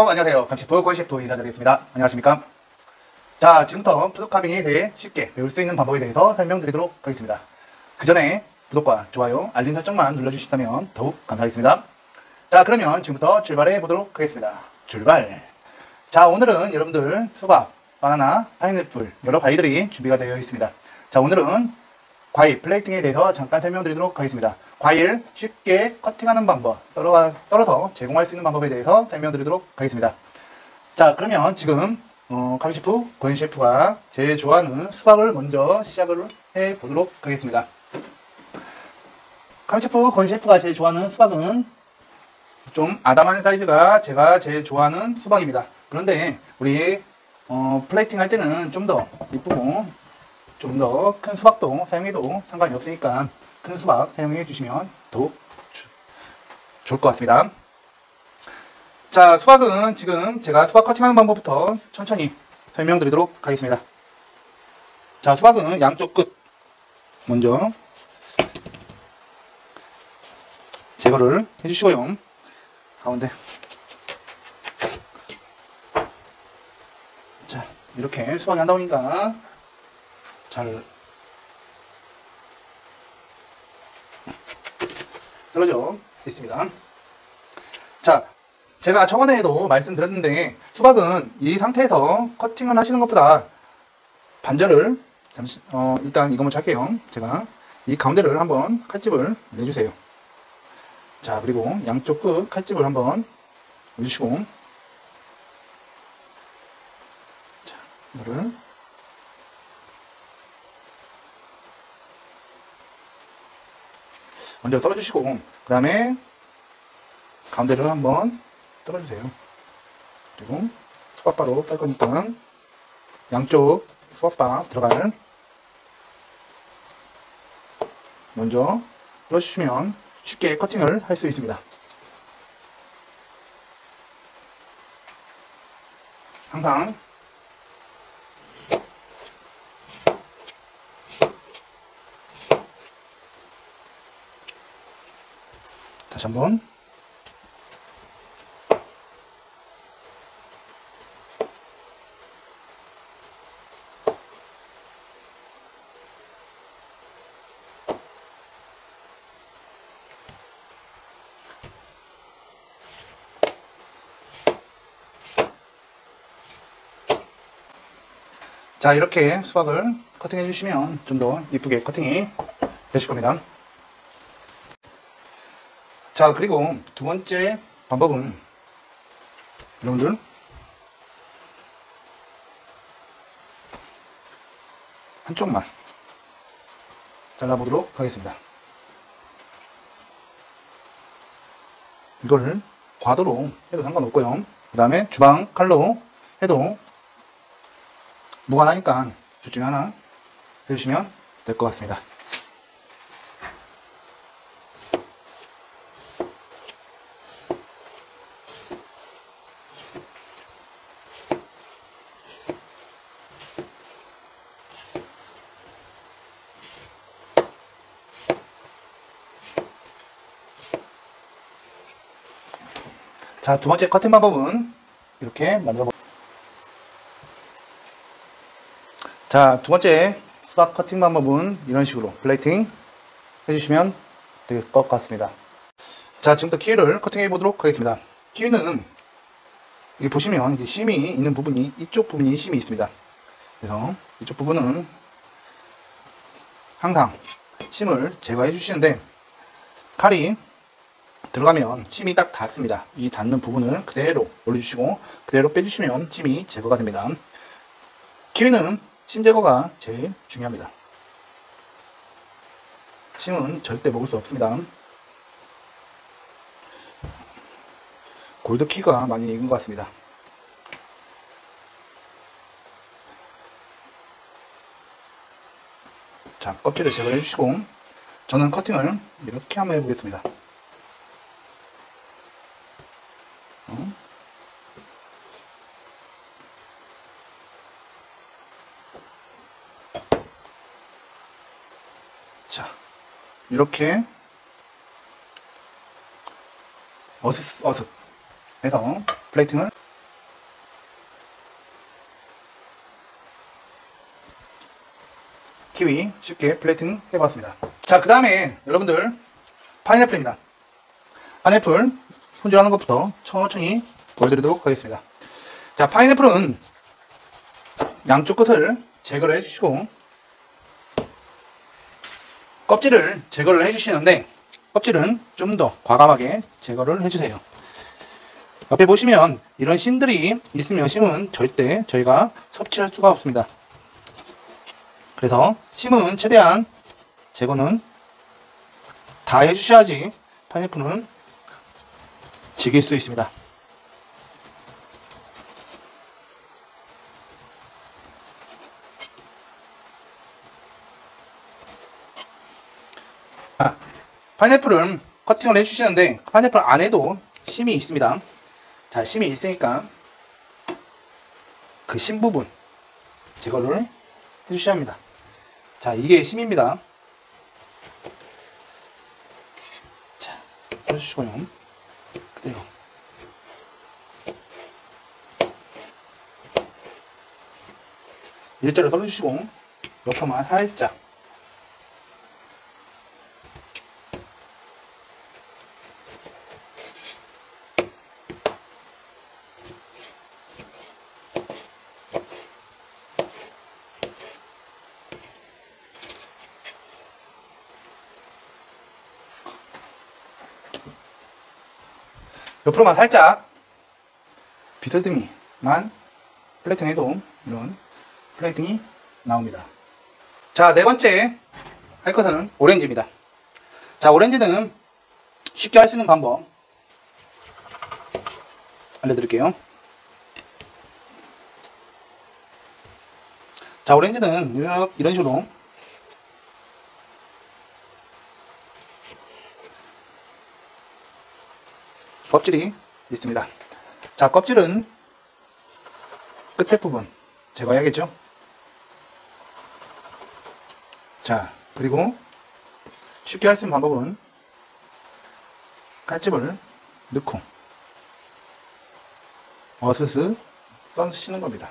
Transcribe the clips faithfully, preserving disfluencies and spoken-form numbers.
여러분 안녕하세요. 강셰프 권셰프 인사드리겠습니다. 안녕하십니까. 자, 지금부터 푸드카빙에 대해 쉽게 배울 수 있는 방법에 대해서 설명드리도록 하겠습니다. 그 전에 구독과 좋아요, 알림 설정만 눌러주시다면 더욱 감사하겠습니다. 자, 그러면 지금부터 출발해 보도록 하겠습니다. 출발! 자, 오늘은 여러분들 수박, 바나나, 파인애플 여러 과일들이 준비가 되어 있습니다. 자, 오늘은 과일 플레이팅에 대해서 잠깐 설명드리도록 하겠습니다. 과일 쉽게 커팅하는 방법, 썰어, 썰어서 제공할 수 있는 방법에 대해서 설명드리도록 하겠습니다. 자, 그러면 지금 어, 강셰프, 권셰프가 제일 좋아하는 수박을 먼저 시작을 해 보도록 하겠습니다. 강셰프, 권셰프가 제일 좋아하는 수박은 좀 아담한 사이즈가 제가 제일 좋아하는 수박입니다. 그런데 우리 어, 플레이팅 할 때는 좀 더 이쁘고 좀 더 큰 수박도 사용해도 상관이 없으니까 큰 수박 사용해 주시면 더욱 좋을 것 같습니다. 자, 수박은 지금 제가 수박 커팅하는 방법부터 천천히 설명드리도록 하겠습니다. 자, 수박은 양쪽 끝 먼저 제거를 해주시고요. 가운데 자, 이렇게 수박이 안 나오니까 잘 떨어져 있습니다. 자, 제가 저번에도 말씀드렸는데 수박은 이 상태에서 커팅을 하시는 것보다 반절을 잠시 어 일단 이거 먼저 할게요. 제가 이 가운데를 한번 칼집을 내주세요. 자, 그리고 양쪽 끝 칼집을 한번 내주시고, 자, 이거를 먼저 썰어주시고, 그 다음에 가운데를 한번 썰어주세요. 그리고 수박바로 썰 거니까 양쪽 수박바 들어갈 먼저 썰어주시면 쉽게 커팅을 할 수 있습니다. 항상 다시 한번 자, 이렇게 수박을 커팅해 주시면 좀 더 이쁘게 커팅이 되실 겁니다. 자, 그리고 두 번째 방법은 여러분들 한쪽만 잘라보도록 하겠습니다. 이거를 과도로 해도 상관없고요. 그 다음에 주방 칼로 해도 무관하니까 둘 중에 하나 해주시면 될 것 같습니다. 자, 두 번째 커팅 방법은 이렇게 만들어 보 자, 두 번째 수박 커팅 방법은 이런 식으로 플레이팅 해주시면 될 것 같습니다. 자, 지금부터 키위를 커팅해 보도록 하겠습니다. 키위는 여기 보시면 이게 심이 있는 부분이, 이쪽 부분이 심이 있습니다. 그래서 이쪽 부분은 항상 심을 제거해 주시는데, 칼이 들어가면 심이 딱 닿습니다. 이 닿는 부분을 그대로 올려주시고 그대로 빼주시면 심이 제거가 됩니다. 키위는 심 제거가 제일 중요합니다. 심은 절대 먹을 수 없습니다. 골드키가 많이 익은 것 같습니다. 자, 껍질을 제거해 주시고 저는 커팅을 이렇게 한번 해보겠습니다. 어? 자, 이렇게 어슷 어슷 해서 플레이팅을 키위 쉽게 플레이팅 해봤습니다. 자, 그 다음에 여러분들 파인애플입니다. 파인애플 손질하는 것부터 천천히 보여드리도록 하겠습니다. 자, 파인애플은 양쪽 끝을 제거를 해주시고 껍질을 제거를 해주시는데 껍질은 좀 더 과감하게 제거를 해주세요. 옆에 보시면 이런 심들이 있으면 심은 절대 저희가 섭취할 수가 없습니다. 그래서 심은 최대한 제거는 다 해주셔야지 파인애플은 즐길 수 있습니다. 아, 파인애플을 커팅을 해주시는데 파인애플 안에도 심이 있습니다. 자, 심이 있으니까 그 심 부분 제거를 해주셔야 합니다. 자, 이게 심입니다. 자, 해주시고요. 그대로 일자로 썰어주시고 옆으로만 살짝 옆으로만 살짝 비스듬히만 플레이팅해도 이런 플레이팅이 나옵니다. 자, 네 번째 할 것은 오렌지입니다. 자, 오렌지는 쉽게 할 수 있는 방법 알려드릴게요. 자, 오렌지는 이런, 이런 식으로 껍질이 있습니다. 자, 껍질은 끝에 부분 제거해야겠죠. 자, 그리고 쉽게 할 수 있는 방법은 칼집을 넣고 어스스 써주시는 겁니다.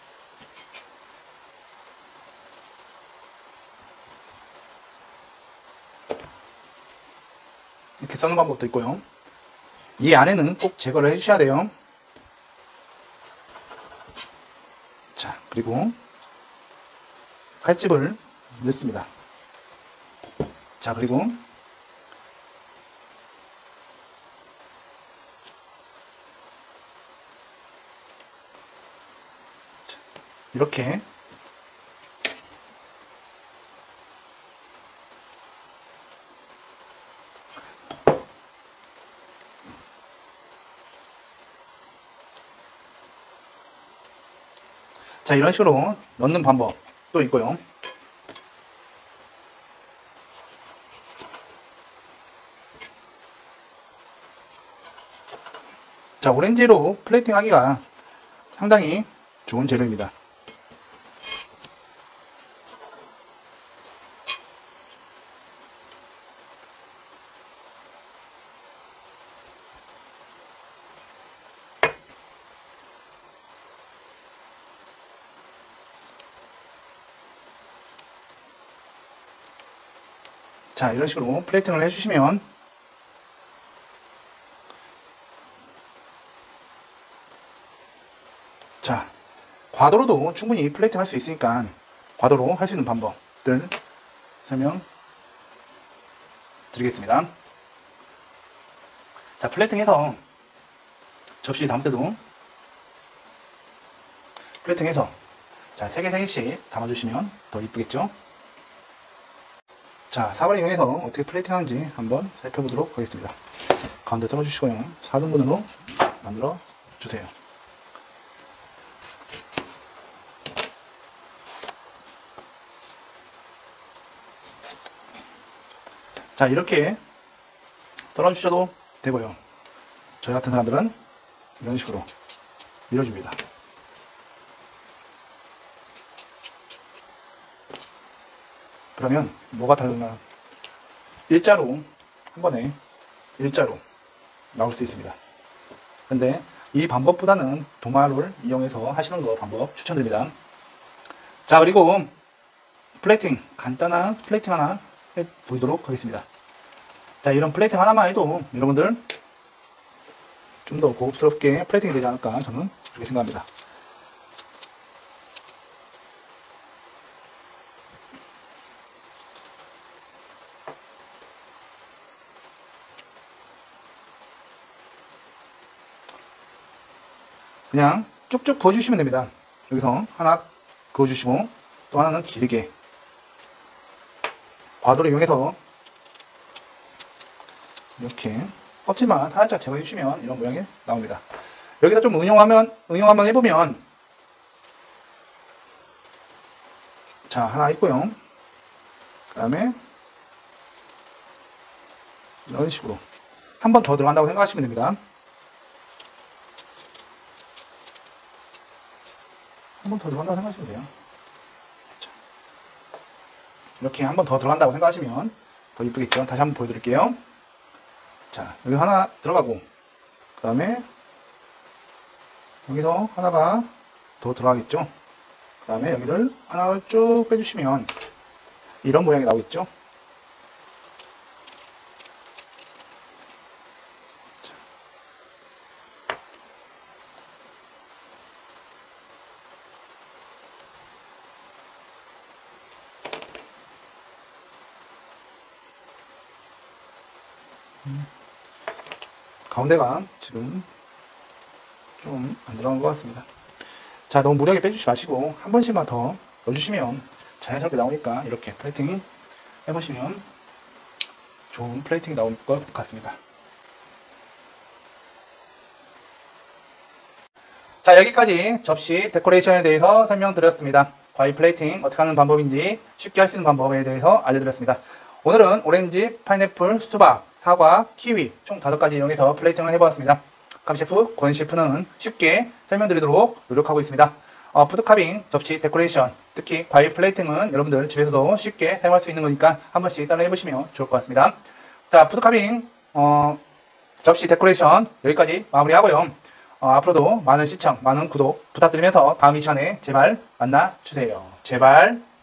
이렇게 써는 방법도 있고요. 이 안에는 꼭 제거를 해주셔야 돼요. 자, 그리고 칼집을 넣습니다. 자, 그리고 이렇게 자, 이런 식으로 넣는 방법도 있고요. 자, 오렌지로 플레이팅 하기가 상당히 좋은 재료입니다. 자, 이런 식으로 플레이팅을 해주시면 자, 과도로도 충분히 플레이팅 할 수 있으니까 과도로 할 수 있는 방법들 설명 드리겠습니다. 자, 플레이팅 해서 접시 담을 때도 플레이팅 해서 자, 세 개 세 개씩 담아주시면 더 이쁘겠죠? 자, 사과를 이용해서 어떻게 플레이팅 하는지 한번 살펴보도록 하겠습니다. 가운데 썰어주시고요. 사 등분으로 만들어 주세요. 자, 이렇게 썰어주셔도 되고요. 저희 같은 사람들은 이런 식으로 밀어줍니다. 그러면 뭐가 다르나? 일자로 한 번에 일자로 나올 수 있습니다. 근데 이 방법보다는 도마를 이용해서 하시는 거 방법 추천드립니다. 자, 그리고 플레이팅, 간단한 플레이팅 하나 해 보이도록 하겠습니다. 자, 이런 플레이팅 하나만 해도 여러분들 좀 더 고급스럽게 플레이팅이 되지 않을까 저는 그렇게 생각합니다. 그냥 쭉쭉 그어주시면 됩니다. 여기서 하나 그어주시고 또 하나는 길게 과도를 이용해서 이렇게 껍질만 살짝 제거해 주시면 이런 모양이 나옵니다. 여기서 좀 응용하면 응용 한번 해보면, 자, 하나 있고요. 그 다음에 이런 식으로 한 번 더 들어간다고 생각하시면 됩니다. 한 번 더 들어간다고 생각하시면 돼요. 자, 이렇게 한 번 더 들어간다고 생각하시면 더 이쁘겠죠. 다시 한번 보여드릴게요. 자, 여기 하나 들어가고, 그 다음에 여기서 하나가 더 들어가겠죠. 그 다음에 여기를 하나를 쭉 빼주시면 이런 모양이 나오겠죠. 음. 가운데가 지금 좀 안 들어간 것 같습니다. 자, 너무 무리하게 빼주지 마시고 한 번씩만 더 넣어주시면 자연스럽게 나오니까 이렇게 플레이팅 해보시면 좋은 플레이팅이 나올 것 같습니다. 자, 여기까지 접시 데코레이션에 대해서 설명드렸습니다. 과일 플레이팅 어떻게 하는 방법인지 쉽게 할 수 있는 방법에 대해서 알려드렸습니다. 오늘은 오렌지, 파인애플, 수박, 사과, 키위 총 다섯 가지 이용해서 플레이팅을 해보았습니다. 감셰프 권 셰프는 쉽게 설명드리도록 노력하고 있습니다. 어, 푸드카빙, 접시 데코레이션, 특히 과일 플레이팅은 여러분들 집에서도 쉽게 사용할 수 있는 거니까 한 번씩 따라 해보시면 좋을 것 같습니다. 자, 푸드카빙 어, 접시 데코레이션 여기까지 마무리하고요. 어, 앞으로도 많은 시청, 많은 구독 부탁드리면서 다음 이 시간에 제발 만나주세요. 제발.